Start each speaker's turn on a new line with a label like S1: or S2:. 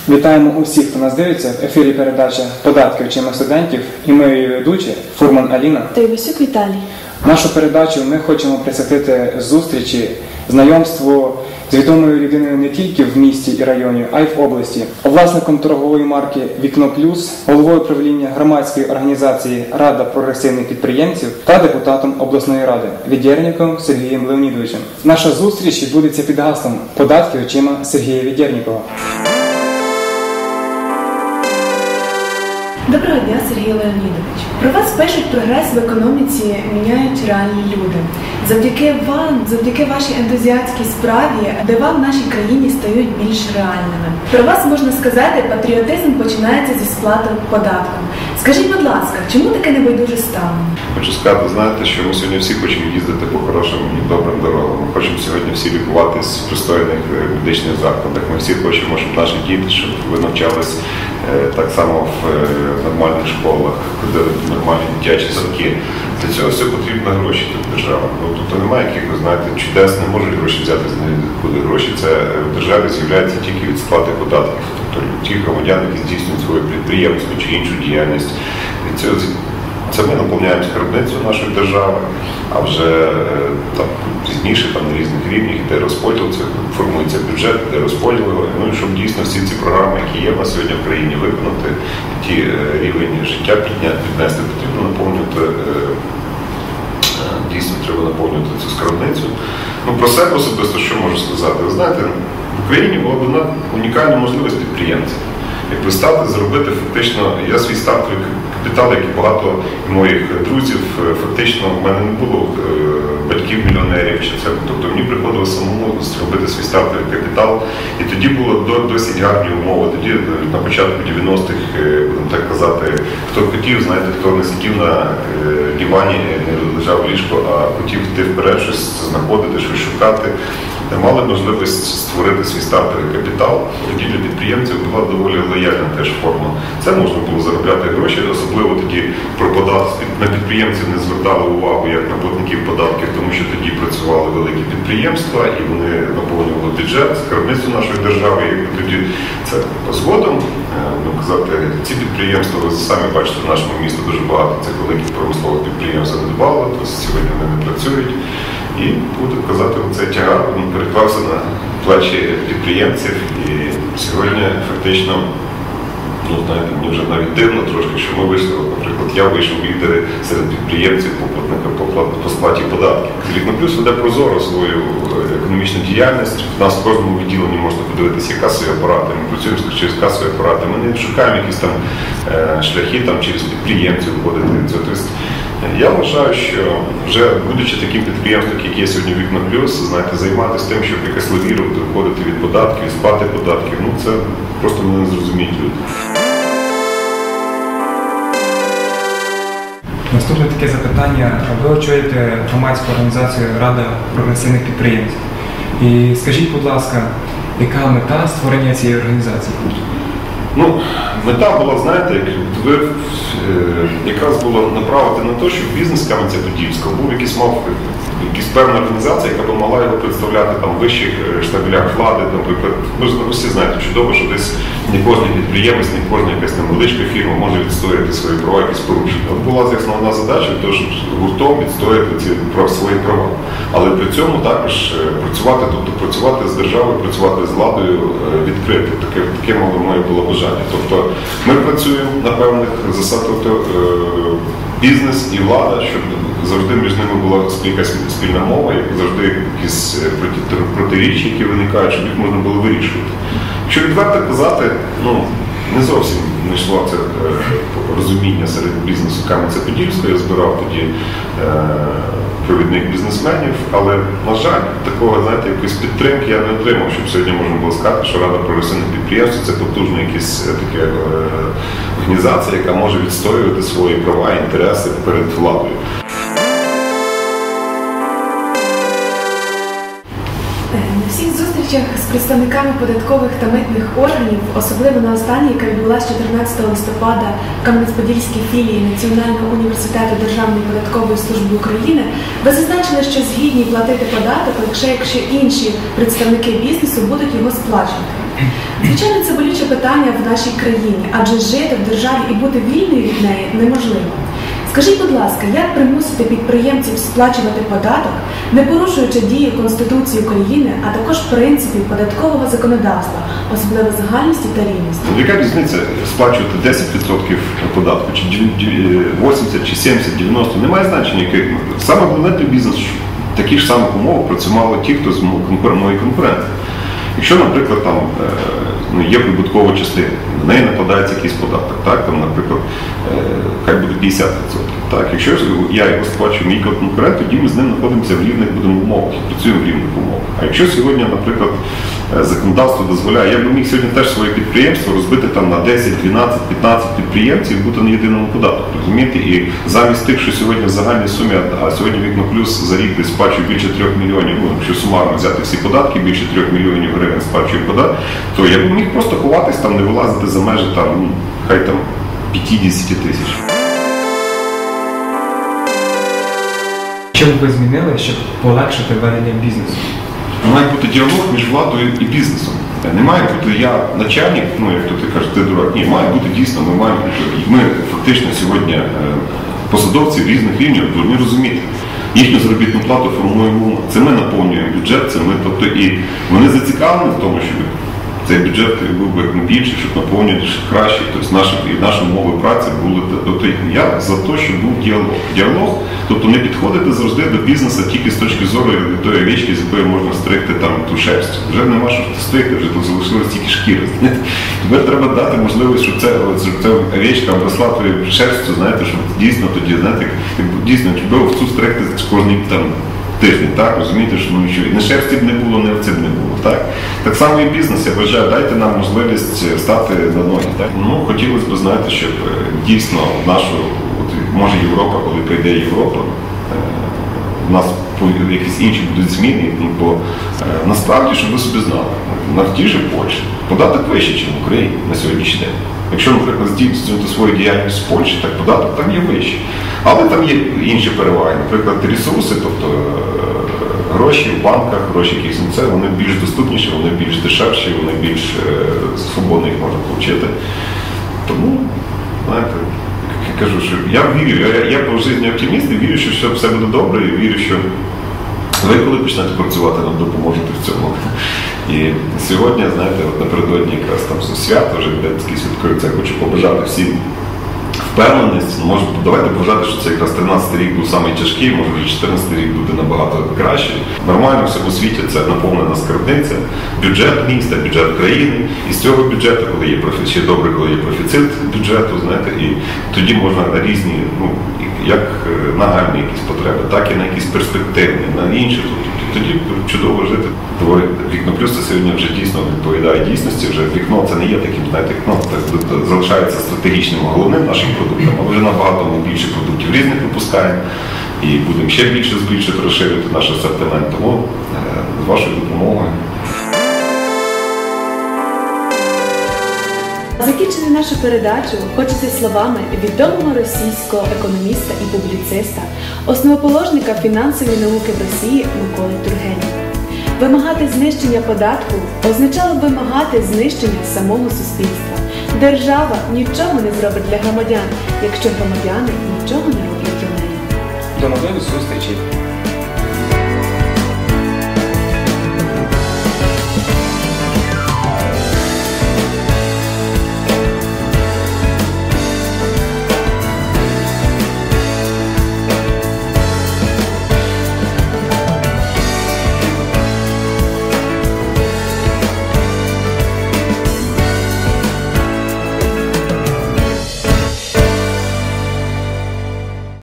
S1: Вітаємо усіх, хто нас дивиться. В ефірі передача «Податки вчимо студентів» і ми її ведучі Фурман Аліна
S2: та Івасюк Віталій.
S1: Нашу передачу ми хочемо присвятити зустрічі, знайомству з відомою людиною не тільки в місті і районі, а й в області. Власником торгової марки «Вікно Плюс», головою правління громадської організації «Рада прогресивних підприємців» та депутатом обласної ради Ведерніковим Сергієм Леонідовичем. Наша зустріч відбудеться під гаслом «Податки очима Сергія Ведернікова».
S2: Доброго дня, Сергій Леонідович. Про вас пишуть: прогрес в економіці міняють реальні люди. Завдяки вам, завдяки вашій ентузіастській справі, дива в нашій країні стають більш реальними. Про вас можна сказати, патріотизм починається зі сплати податку. Скажіть, будь ласка, чому таке небайдуже ставлення?
S3: Хочу сказати, знаєте, що ми сьогодні всі хочемо їздити по хорошим і добрим дорогам. Ми хочемо сьогодні всі лікуватись в пристойних медичних закладах. Ми всі хочемо, щоб наші діти, щоб ви навчались так само в нормальних школах, ходили в нормальні дитячі садки. Для цього все потрібно гроші від держави. Тобто немає якихось, знаєте, чудес, не можуть гроші взяти з неї. Гроші це в державі з'являється тільки від сплати податків. Тобто ті громадяни, які здійснюють свою підприємство чи іншу діяльність. Це ми наповняємо скарбницю нашої держави, а вже там пізніше на різних рівнях йде розподіл, це формується бюджет, йде розподіл. Ну і щоб дійсно всі ці програми, які є на сьогодні в країні, виконати, ті рівень життя піднести, потрібно наповнювати, дійсно треба наповнювати цю скарбницю. Ну, про себе особисто що можу сказати? Ви знаєте, в Україні була б унікальна можливість підприємців. Як ви стати, зробити фактично, я свій стартовий капітал, як і багато моїх друзів, фактично в мене не було батьків-мільйонерів, тобто мені приходилося самому зробити свій стартовий капітал, і тоді було досить гарні умови. Тоді на початку 90-х, будемо так казати, хто хотів, знаєте, хто не сидів на дивані, не лежав в ліжку, а хотів йти вперед, щось знаходити, щось шукати, мали можливість створити свій стартовий капітал. Тоді для підприємців була доволі лояльна теж форма. Це можна було заробляти гроші, особливо тоді про податки на підприємців не звертали увагу як на платників податків, тому що тоді працювали великі підприємства і вони наповнювали бюджет, скарбницю нашої держави. І тоді це згодом, будемо казати, ці підприємства, ви самі бачите, в нашому місті дуже багато цих великих промислових підприємств занедбало, то сьогодні вони не працюють. І, буду казати, цей тягар переклався на плечі підприємців. І сьогодні фактично, ну знаєте, мені вже навіть дивно трошки, що ми вийшли, наприклад, я вийшов в лідери серед підприємців по сплаті податків. Вікно Плюс веде прозоро свою економічну діяльність. У нас в кожному відділенні можна подивитися касові апарати. Ми працюємо через касові апарати. Ми не шукаємо якісь там шляхи там, через підприємців входити. Я вважаю, що вже будучи таким підприємством, як є сьогодні Вікно Плюс, знаєте, займатися тим, щоб якось лавірувати, виходити від податків, сплати податків, ну це просто мене не зрозуміють люди.
S1: Наступне таке запитання. Ви очолюєте громадську організацію «Рада прогресивних підприємців». І скажіть, будь ласка, яка мета створення цієї організації?
S3: Ну, мета була, знаєте, якраз було направити на те, щоб бізнес Кам'янця-Подільського був якась певна організація, яка б могла його представляти там в вищих штабелях влади. Наприклад, ви всі знаєте чудово, що десь не кожен підприємець, не кожна якась невеличка фірма може відстояти свої права, якісь порушення. От була основна задача, тож гуртом відстояти свої права. Але при цьому також працювати, тобто працювати з державою, працювати з владою відкрито. Таке моє було бажання. Тобто ми працюємо на певних засадах, тобто бізнес і влада, щоб завжди між ними була якась спільна мова, як завжди якісь протиріччя, які виникають, щоб їх можна було вирішувати. Якщо відверто казати, ну, не зовсім не йшло це розуміння серед бізнесу Кам'янця-Подільського, я збирав тоді провідних бізнесменів, але, на жаль, такого, знаєте, якоїсь підтримки я не отримав, щоб сьогодні можна було сказати, що Рада прогресивних підприємств – це потужна якась така організація, яка може відстоювати свої права і інтереси перед владою.
S2: На всіх зустрічах з представниками податкових та митних органів, особливо на останній, яка відбулася 14 листопада в Кам'янець-Подільській філії Національного університету Державної податкової служби України, ви зазначили, що згідні платити податок, лише якщо інші представники бізнесу будуть його сплачувати. Звичайно, це болюче питання в нашій країні, адже жити в державі і бути вільною від неї неможливо. Скажіть, будь ласка, як примусити підприємців сплачувати податок, не порушуючи дії Конституції України, а також принципів податкового законодавства, особливо загальності та рівності?
S3: Яка різниця сплачувати 10% податку, чи 80, чи 70, 90, немає значення, яких. Саме головне для бізнесу, в таких ж самих умовах працювали ті, хто з мої конкуренти. Якщо, наприклад, там є прибуткова частина, на неї накладається якийсь податок, так, там, наприклад, хай буде 50%. Так, якщо я його сплачую мій конкурент, тоді ми з ним знаходимося в рівних умовах і працюємо в рівних умовах. А якщо сьогодні, наприклад, законодавство дозволяє, я б міг сьогодні теж своє підприємство розбити там на 10, 12, 15 підприємців і бути на єдиному податку, розумієте? І замість тих, що сьогодні в загальній сумі, а сьогодні Вікно Плюс за рік сплачує більше 3 мільйонів, якщо сумарно взяти всі податки, більше 3 мільйонів гривень сплачує податок, то я б міг просто ховатись там, не вилазити за межі там, хай там 50 тисяч.
S1: Що б ви змінили, щоб полегшити ведення бізнесу?
S3: Має бути діалог між владою і бізнесом. Не має бути я начальник, як то ти кажеш, ти дурак. Ні, має бути дійсно, ми фактично сьогодні посадовці різних рівнів повинні розуміти. Їхню заробітну плату формуємо, це ми наповнюємо бюджет, це ми, тобто і вони зацікавлені в тому, щоб цей бюджет був би більший, щоб наповнювати краще, тобто наші умови праці були. Тобто я за те, щоб був діалог. Діалог, тобто не підходити завжди до бізнесу тільки з точки зору тої овечки, з якої можна стригти там ту шерсть. Вже нема що стригти, вже тут залишилось тільки шкіри. Тепер треба дати можливість, щоб ця овечка обросла твоєю шерстю, знаєте, щоб дійсно тоді, знаєте, дійсно, якби овцю стригти кожний там тиждень, так, розумієте, що і не шерсті б не було, не овці б не було, так? Так само і бізнес, я вважаю, дайте нам можливість стати на ноги, так? Хотілося б, знаєте, щоб дійсно нашу, може Європа, коли прийде Європа, у нас якісь інші будуть зміни, бо насправді, щоб ви собі знали, на тій же Польщі податок вищий, ніж в Україні на сьогоднішній день. Якщо, наприклад, здійснювати свою діяльність в Польщі, так податок там є вищий. Але там є інші переваги. Наприклад, ресурси, тобто гроші в банках, гроші якісь вони більш доступніші, вони більш дешевші, вони більш свободно їх можна отримати. Тому, знаєте, я кажу, що я вірю, я по житті оптиміст і вірю, що все буде добре, і вірю, що ви коли почнете працювати, нам допоможете в цьому. І сьогодні, знаєте, напередодні якраз там свято, вже де такий святкується, я хочу побажати всім впевненість, давайте побажати, що це якраз 13-й рік був самий тяжкий, може 14-й рік буде набагато кращий. Нормально в всьому світі це наповнена скарбниця, бюджет міста, бюджет країни. І з цього бюджету, коли є ще добре, коли є профіцит бюджету, знаєте, і тоді можна на різні, як нагальні якісь потреби, так і на якісь перспективні, на інші. Тоді чудово жити. Вікно Плюс це сьогодні вже дійсно відповідає дійсності. Вже вікно це не є таким, знаєте, вікно залишається стратегічним головним нашим продуктом, але вже набагато більше продуктів різних випускаємо і будемо ще більше збільшити, розширити наш асортимент. Тому з вашою допомогою.
S2: Закінчити нашу передачу хочеться словами відомого російського економіста і публіциста, основоположника фінансової науки в Росії Миколи Тургенєва. Вимагати знищення податку означало вимагати знищення самого суспільства. Держава нічого не зробить для громадян, якщо громадяни нічого не роблять для неї.
S1: До нових зустрічей!